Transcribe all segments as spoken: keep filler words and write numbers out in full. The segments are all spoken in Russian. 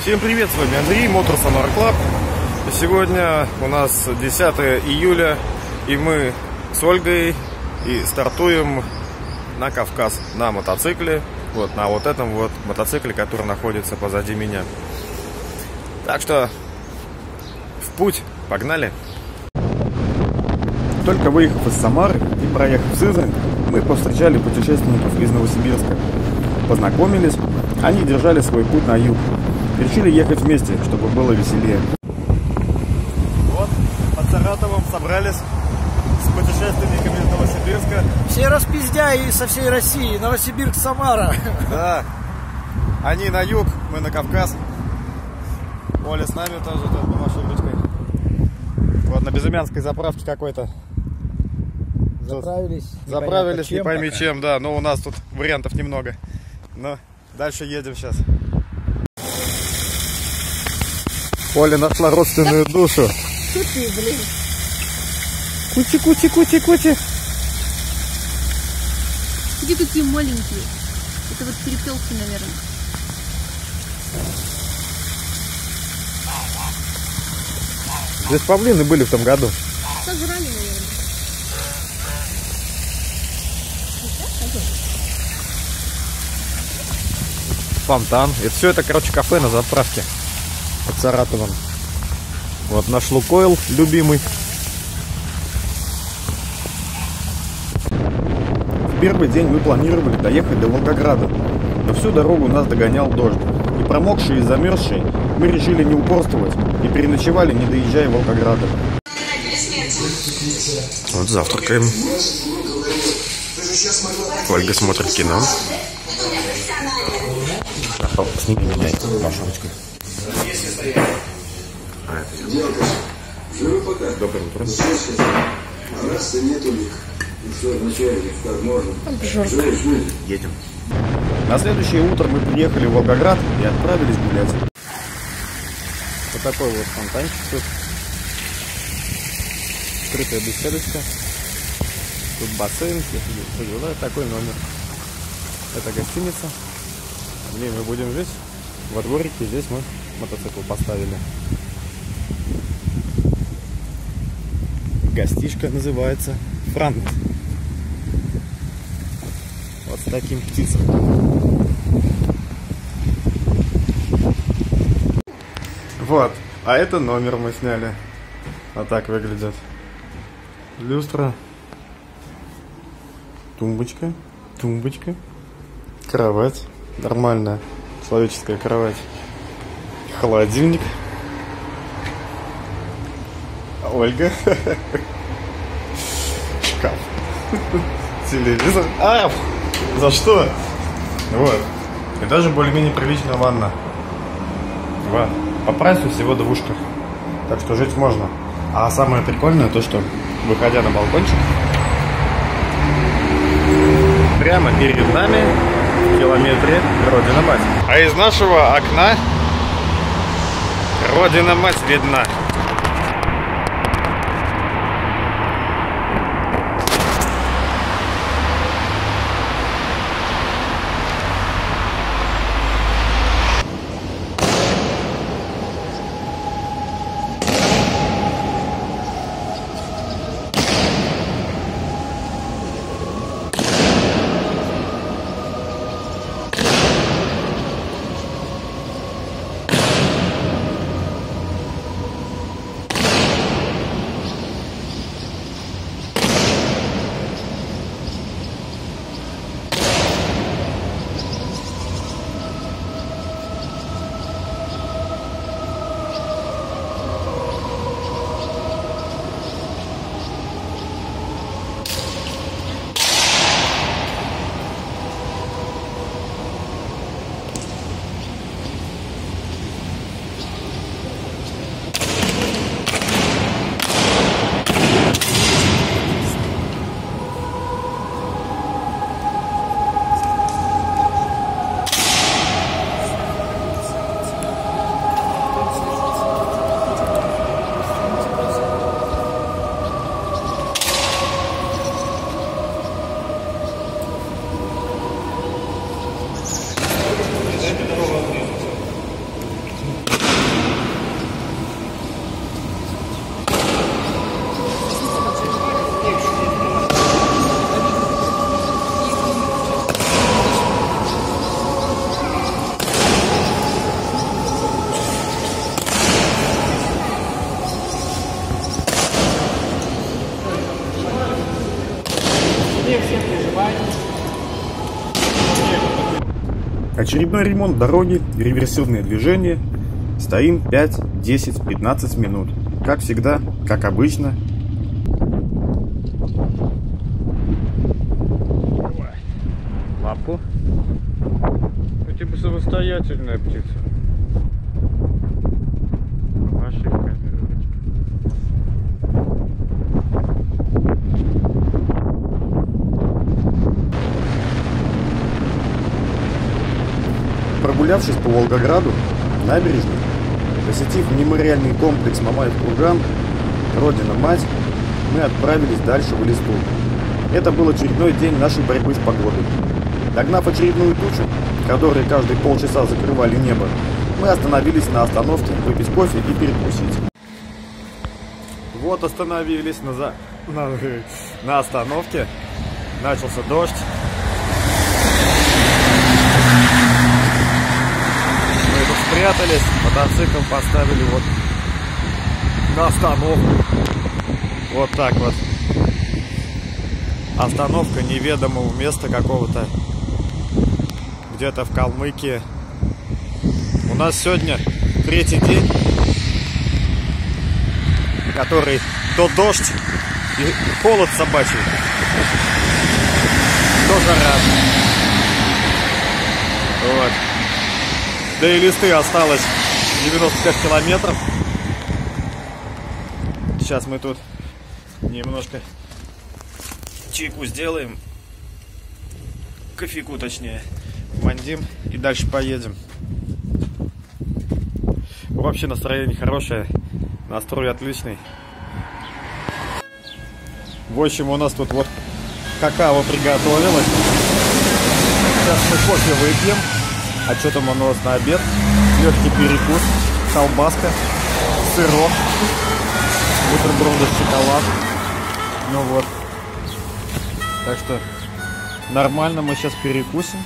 Всем привет, с вами Андрей, Motor Samara Club. Сегодня у нас десятое июля, и мы с Ольгой и стартуем на Кавказ на мотоцикле. Вот на вот этом вот мотоцикле, который находится позади меня. Так что в путь, погнали! Только выехав из Самары и проехав в Сызрань, мы повстречали путешественников из Новосибирска. Познакомились, они держали свой путь на юг. Решили ехать вместе, чтобы было веселее. Вот, под Саратовом собрались с путешественниками из Новосибирска. Все распиздяи со всей России, Новосибирск, Самара. Да, они на юг, мы на Кавказ. Оля с нами тоже тут помаши ручкой. Вот на Безымянской заправке какой-то. Заправились. Заправились, не пойми пока. чем, да, но у нас тут вариантов немного. Но дальше едем сейчас. Оля нашла родственную душу. Что ты, блин? Кучи, кучи, кучи, кучи. Где такие маленькие? Это вот перепелки, наверное. Здесь павлины были в том году. Сожрали, наверное. Фонтан. Это все это, короче, кафе на заправке под Саратовом. Вот наш Лукойл любимый. В первый день мы планировали доехать до Волгограда, но всю дорогу нас догонял дождь. И промокшие и замерзшие мы решили не упорствовать и переночевали, не доезжая Волгограда. Вот завтракаем. Ольга смотрит кино. Сними меня, маршруточку. А, это доброе утро. Едем. На следующее утро мы приехали в Волгоград и отправились гулять. Вот такой вот фонтанчик тут. Скрытая беседочка. Тут бассейн. Вот такой номер. Это гостиница. В ней мы будем жить. Во дворике здесь мы мотоцикл поставили. Гостишка называется Франк. Вот с таким птицем. Вот. А это номер мы сняли. Вот так выглядит. Люстра. Тумбочка. Тумбочка. Кровать. Нормальная человеческая кровать. Холодильник. Ольга. Шкаф. Телевизор. А! За что? Вот. И даже более-менее приличная ванна. Вот. По прайсу всего двушка. Так что жить можно. А самое прикольное то, что выходя на балкончик, прямо перед нами в километре Родина-Мать. А из нашего окна Родина-Мать видна. Очередной ремонт дороги, реверсивное движение. Стоим пять, десять, пятнадцать минут. Как всегда, как обычно. Лапу. Ну, типа самостоятельная птица. Ошибка. Прогулявшись по Волгограду, набережной, посетив мемориальный комплекс Мамаев-Курган, Родина-Мать, мы отправились дальше в Элисту. Это был очередной день нашей борьбы с погодой. Догнав очередную тучу, которые каждые полчаса закрывали небо, мы остановились на остановке выпить кофе и перекусить. Вот остановились на, за... на... на остановке. Начался дождь. Мы тут спрятались, мотоцикл поставили вот на остановку. Вот так вот. Остановка неведомого места какого-то. Где-то в Калмыкии. У нас сегодня третий день, который то дождь и холод собачий, то жара. Вот. До Элисты осталось девяносто пять километров. Сейчас мы тут немножко чайку сделаем, кофейку точнее, мандим и дальше поедем. Вообще настроение хорошее, настрой отличный. В общем, у нас тут вот какао приготовилось. Сейчас мы кофе выпьем. А что там у нас на обед? Легкий перекус, колбаска, сырок, бутерброды с шоколадом. Ну вот. Так что нормально, мы сейчас перекусим.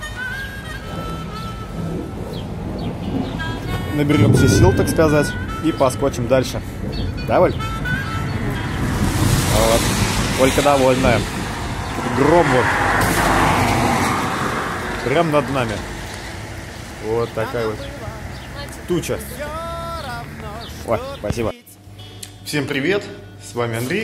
Наберемся сил, так сказать, и поскочим дальше. Да, Оль? Вот. Олька довольная. Гром вот. Прям над нами. Вот такая вот туча. Ой, спасибо. Всем привет, с вами Андрей.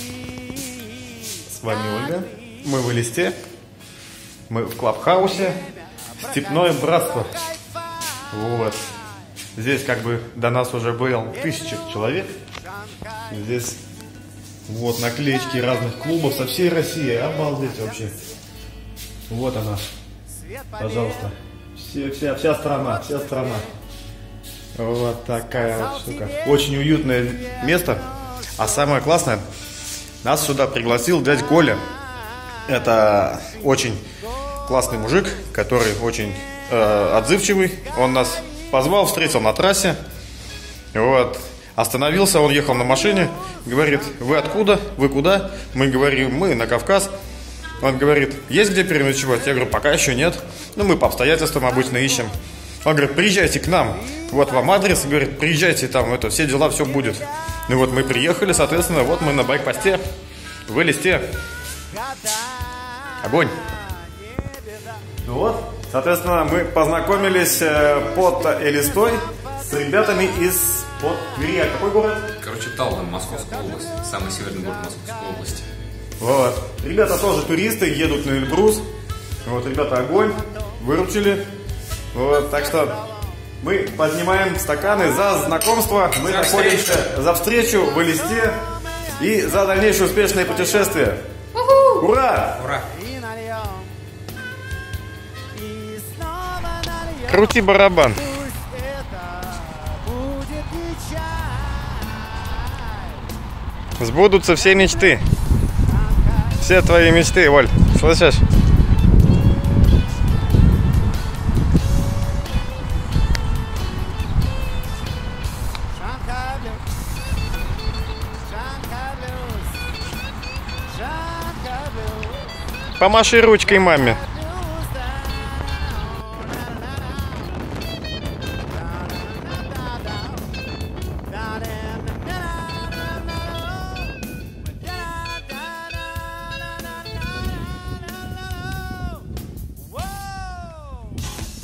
С вами Ольга. Мы в Элисте. Мы в Клабхаусе. Степное братство. Вот. Здесь как бы до нас уже было тысяча человек. Здесь вот наклеечки разных клубов со всей России. Обалдеть вообще. Вот она. Пожалуйста. Все, вся, вся страна, вся страна. Вот такая вот штука. Очень уютное место. А самое классное, нас сюда пригласил дядя Коля. Это очень классный мужик, который очень э, отзывчивый. Он нас позвал, встретил на трассе. Вот. Остановился, он ехал на машине. Говорит, вы откуда? Вы куда? Мы говорим, мы на Кавказ. Он говорит, есть где переночевать? Я говорю, пока еще нет. Ну, мы по обстоятельствам обычно ищем. Он говорит, приезжайте к нам. Вот вам адрес. Говорит, приезжайте, там это, все дела, все будет. Ну вот мы приехали, соответственно, вот мы на байк-посте в Элисте. Огонь. Ну вот, соответственно, мы познакомились под Элистой с ребятами из под Твери. А какой город? Короче, Талдом, Московская область. Самый северный город Московской области. Вот. Ребята тоже туристы, едут на Эльбрус. Вот, ребята, огонь. Выручили. Вот, так что мы поднимаем стаканы за знакомство. Мы за находимся встречу. за встречу в Элисте и за дальнейшее успешное путешествие. У-ху! Ура! Ура! Крути барабан. Сбудутся все мечты. Все твои мечты, Оль. Слышишь? Помаши ручкой маме.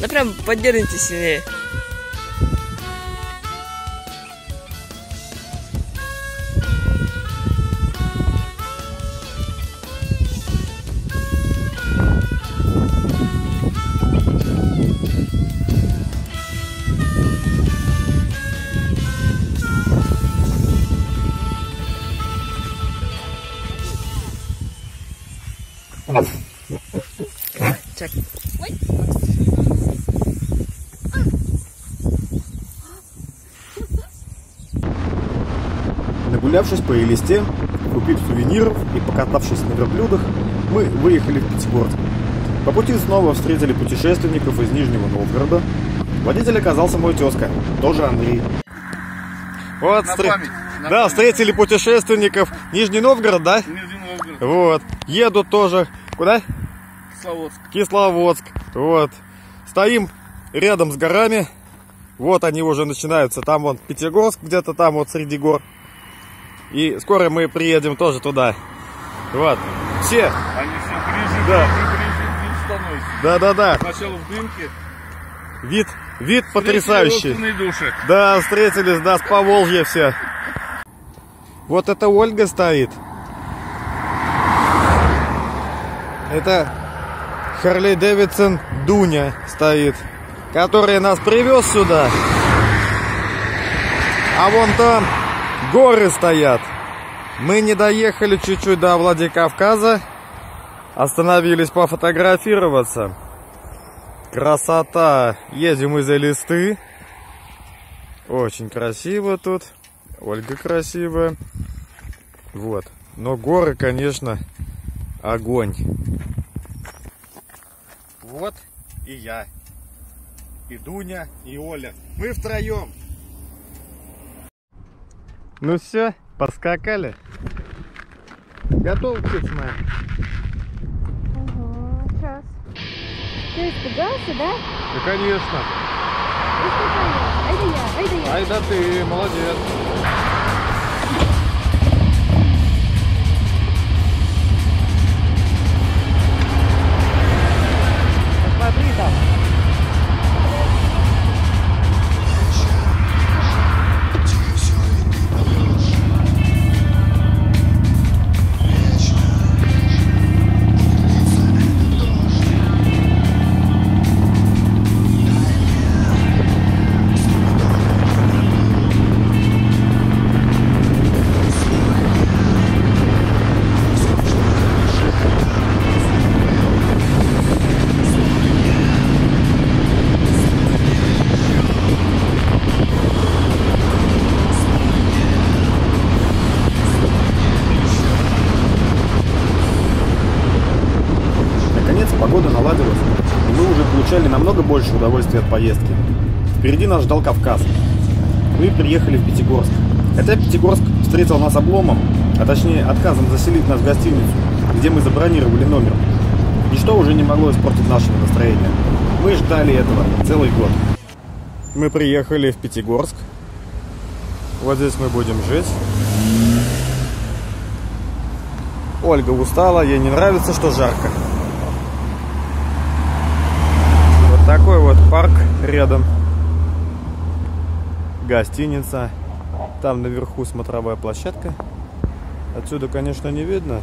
Ну прям поддержите сильнее. Так. Нагулявшись по Элисте, купив сувениров и покатавшись на верблюдах, мы выехали в Пятигорск. По пути снова встретили путешественников из Нижнего Новгорода. Водитель оказался мой тезка, тоже Андрей. Вот, На встр... память, на да, память. встретили путешественников. Нижний Новгород, да? Нижний Новгород. Вот. Едут тоже. Куда? Кисловодск. Кисловодск. Вот. Стоим рядом с горами. Вот они уже начинаются. Там вон Пятигорск где-то там вот среди гор. И скоро мы приедем тоже туда. Вот. Все. Они все ближе, Да. ближе, ближе, ближе становятся. Да-да-да. Сначала в дымке. Вид, вид потрясающий. Родственные души. Да, встретились, да, с Поволжья все. Вот это Ольга стоит. Это Харлей Дэвидсон Дуня стоит, который нас привез сюда. А вон там горы стоят. Мы не доехали чуть-чуть до Владикавказа. Остановились пофотографироваться. Красота. Едем из Элисты. Очень красиво тут. Ольга красивая. Вот. Но горы, конечно, огонь. Вот и я. И Дуня, и Оля. Мы втроем. Ну все, поскакали. Готов, птица моя? Ага, сейчас. Ты испугался, да? Да, конечно. Ай да я, ай да я. Ай да ты, молодец. Смотри там. Погода наладилась, и мы уже получали намного больше удовольствия от поездки. Впереди нас ждал Кавказ. Мы приехали в Пятигорск. Хотя Пятигорск встретил нас обломом, а точнее отказом заселить нас в гостиницу, где мы забронировали номер. Ничто уже не могло испортить нашего настроения. Мы ждали этого целый год. Мы приехали в Пятигорск. Вот здесь мы будем жить. Ольга устала, ей не нравится, что жарко. Вот такой вот парк рядом. Гостиница. Там наверху смотровая площадка. Отсюда, конечно, не видно.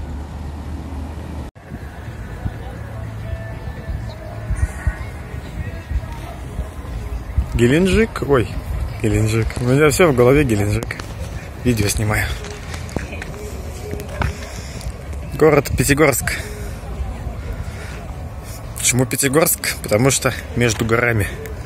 Геленджик. Ой, Геленджик. У меня все в голове Геленджик. Видео снимаю. Город Пятигорск. Почему Пятигорск? Потому что между горами.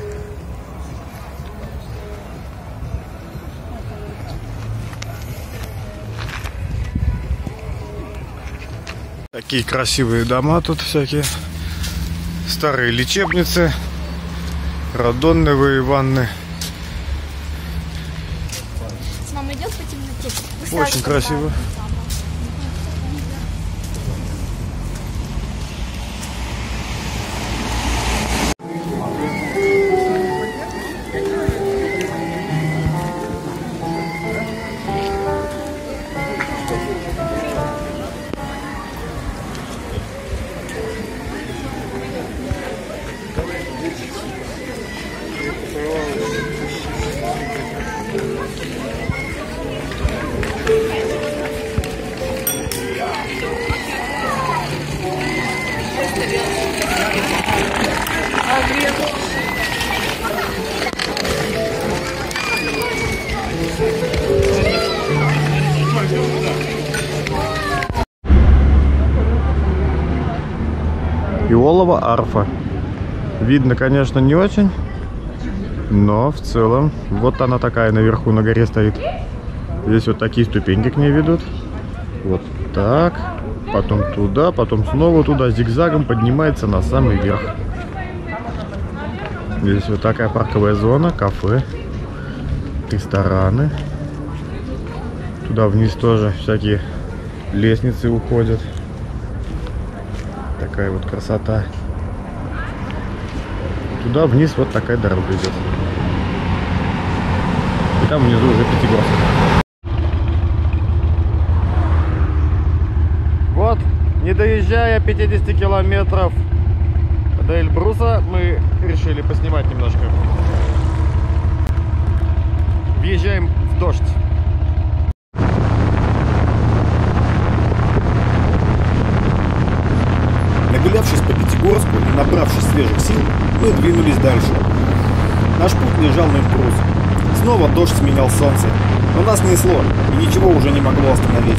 Такие красивые дома тут всякие. Старые лечебницы. Радонновые ванны. С мамой идет по темноте. Очень красиво. Иолова арфа. Видно, конечно, не очень, но в целом вот она такая наверху на горе стоит. Здесь вот такие ступеньки к ней ведут. Вот так. Потом туда, потом снова туда. Зигзагом поднимается на самый верх. Здесь вот такая парковая зона, кафе, рестораны. Туда вниз тоже всякие лестницы уходят. Такая вот красота. Туда вниз вот такая дорога идет. И там внизу уже Пятигорск. Вот, не доезжая пятидесяти километров до Эльбруса, мы решили поснимать немножко. Въезжаем в дождь. Нагулявшись по Пятигорску и набравшись свежих сил, мы двинулись дальше. Наш путь лежал на Эльбрус. Снова дождь сменял солнце, но нас несло, и ничего уже не могло остановить.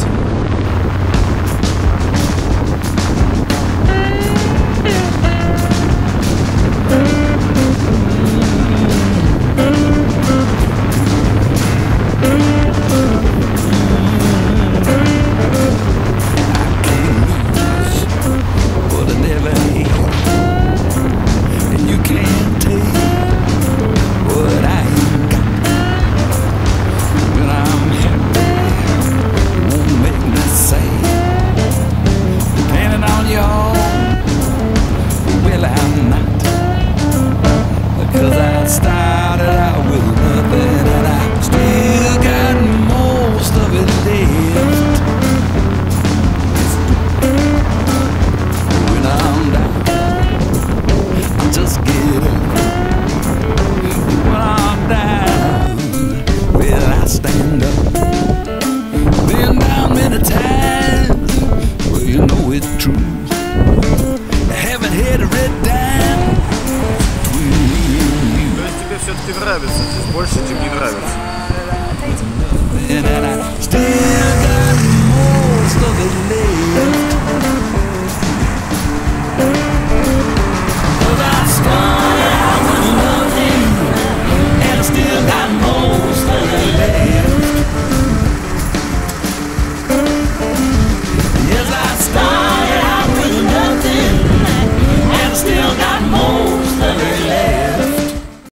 Все-таки нравится, здесь больше, чем не нравится.